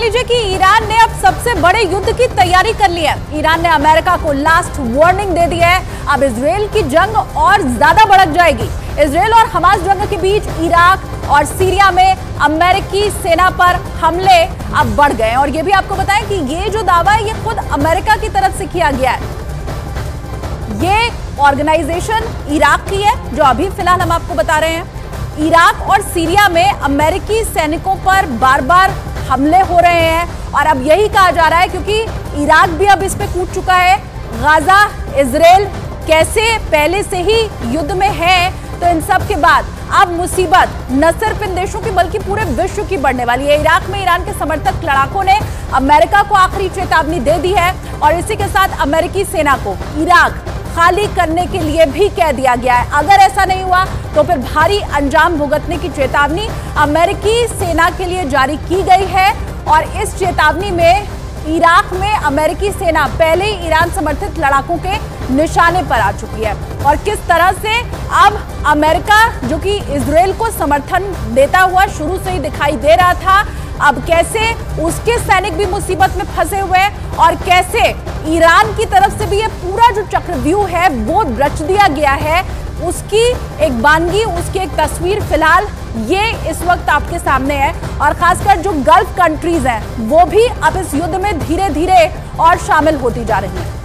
लीजिए कि ईरान ने अब सबसे बड़े युद्ध की तैयारी कर ली है। ईरान ने अमेरिका को लास्ट वार्निंग दे दी है। अब इजरायल की जंग और ज्यादा भड़क जाएगी। इजरायल और हमास जंग के बीच इराक और सीरिया में अमेरिकी सेना पर हमले अब बढ़ गए। और ये भी आपको बताएं कि ये जो दावा है ये खुद अमेरिका की तरफ से किया गया है। ये ऑर्गेनाइजेशन इराक की है जो अभी फिलहाल हम आपको बता रहे हैं। इराक और सीरिया में अमेरिकी सैनिकों पर बार बार हमले हो रहे हैं और अब यही कहा जा रहा है क्योंकि इराक भी अब इस पे कूद चुका है। गाजा इजरायल कैसे पहले से ही युद्ध में है, तो इन सब के बाद अब मुसीबत न सिर्फ इन देशों की बल्कि पूरे विश्व की बढ़ने वाली है। इराक में ईरान के समर्थक लड़ाकों ने अमेरिका को आखिरी चेतावनी दे दी है और इसी के साथ अमेरिकी सेना को इराक खाली करने के लिए भी कह दिया गया है। अगर ऐसा नहीं हुआ तो फिर भारी अंजाम भुगतने की चेतावनी अमेरिकी सेना के लिए जारी की गई है। और इस चेतावनी में इराक में अमेरिकी सेना पहले ही ईरान समर्थित लड़ाकों के निशाने पर आ चुकी है। और किस तरह से अब अमेरिका जो कि इजरायल को समर्थन देता हुआ शुरू से ही दिखाई दे रहा था, अब कैसे उसके सैनिक भी मुसीबत में फंसे हुए हैं और कैसे ईरान की तरफ से भी ये पूरा जो चक्रव्यूह है वो रच दिया गया है, उसकी एक वानगी, उसकी एक तस्वीर फिलहाल ये इस वक्त आपके सामने है। और खासकर जो गल्फ कंट्रीज हैं वो भी अब इस युद्ध में धीरे धीरे और शामिल होती जा रही हैं।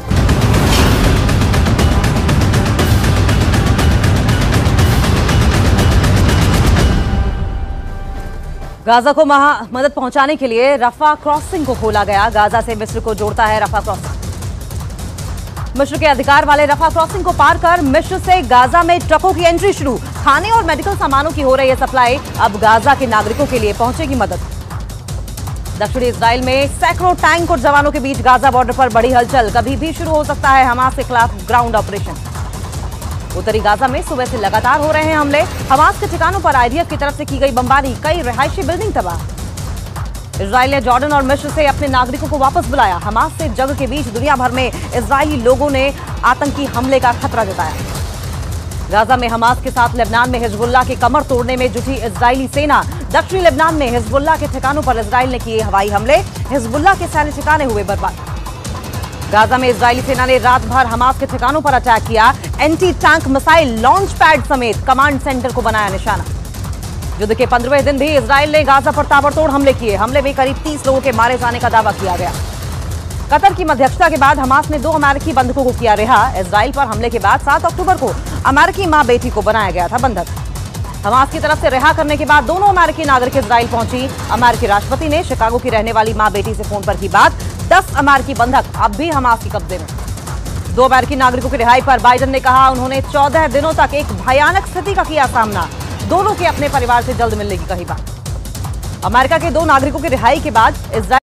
गाजा को मदद पहुंचाने के लिए रफा क्रॉसिंग को खोला गया। गाजा से मिस्र को जोड़ता है रफा क्रॉसिंग। मिस्र के अधिकार वाले रफा क्रॉसिंग को पार कर मिस्र से गाजा में ट्रकों की एंट्री शुरू। खाने और मेडिकल सामानों की हो रही है सप्लाई। अब गाजा के नागरिकों के लिए पहुंचेगी मदद। दक्षिणी इजराइल में सैकड़ों टैंक और जवानों के बीच गाजा बॉर्डर पर बड़ी हलचल। कभी भी शुरू हो सकता है हमास के खिलाफ ग्राउंड ऑपरेशन। उत्तरी गाजा में सुबह से लगातार हो रहे हैं हमले। हमास के ठिकानों पर आईडीएफ की तरफ से की गई बमबारी, कई रिहायशी बिल्डिंग तबाह। इजराइल ने जॉर्डन और मिस्र से अपने नागरिकों को वापस बुलाया। हमास से जंग के बीच दुनिया भर में इजरायली लोगों ने आतंकी हमले का खतरा जताया। गाजा में हमास के साथ लेबनान में हिजबुल्लाह के कमर तोड़ने में जुटी इजरायली सेना। दक्षिणी लेबनान में हिजबुल्लाह के ठिकानों पर इजराइल ने किए हवाई हमले। हिजबुल्लाह के सैन्य ठिकाने हुए बर्बाद। गाजा में इजरायली सेना ने रात भर हमास के ठिकानों पर अटैक किया। Anti tank missile launch pad समेत कमांड सेंटर को बनाया निशाना। युद्ध के 15वें दिन भी इजराइल ने गाजा पर ताबड़तोड़ हमले किए। हमले में करीब 30 लोगों के मारे जाने का दावा किया गया। कतर की मध्यस्थता के बाद हमास ने 2 अमेरिकी बंधकों को किया रिहा। इजराइल पर हमले के बाद 7 अक्टूबर को अमेरिकी मां बेटी को बनाया गया था बंधक। हमास की तरफ से रिहा करने के बाद दोनों अमेरिकी नागरिक इजराइल पहुंची। अमेरिकी राष्ट्रपति ने शिकागो की रहने वाली मां बेटी से फोन पर की बात। 10 अमेरिकी बंधक अब भी हमास के कब्जे में। 2 अमेरिकी नागरिकों की रिहाई पर बाइडेन ने कहा उन्होंने 14 दिनों तक एक भयानक स्थिति का किया सामना। दोनों के अपने परिवार से जल्द मिलने की कही बात। अमेरिका के 2 नागरिकों की रिहाई के बाद इजराइल